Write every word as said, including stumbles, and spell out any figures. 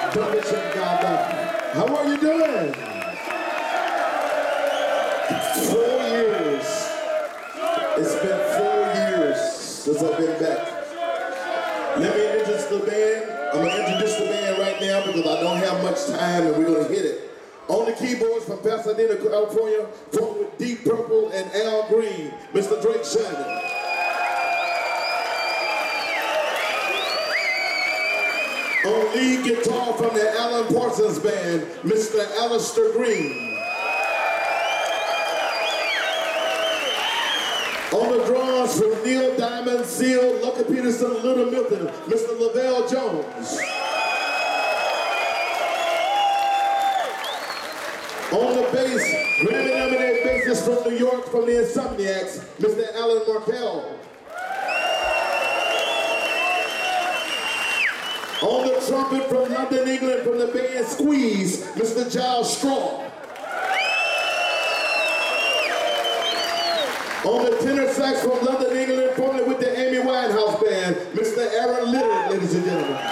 How are you doing? Four years. It's been four years since I've been back. Let me introduce the band. I'm going to introduce the band right now because I don't have much time and we're going to hit it. On the keyboards from Pasadena, California, formed with Deep Purple and Al Green, Mister Drake Shannon. On lead guitar from the Alan Parsons Band, Mister Alistair Green. On the drums from Neil Diamond, Seal, Lucky Peterson, Little Milton, Mister Lavelle Jones. On the bass, Grammy-nominated bassist from New York, from the Insomniacs, Mister Alan Markell. On the trumpet from London, England, from the band Squeeze, Mister Giles Straw. On the tenor sax from London, England, formerly with the Amy Winehouse Band, Mister Aaron Litter, ladies and gentlemen.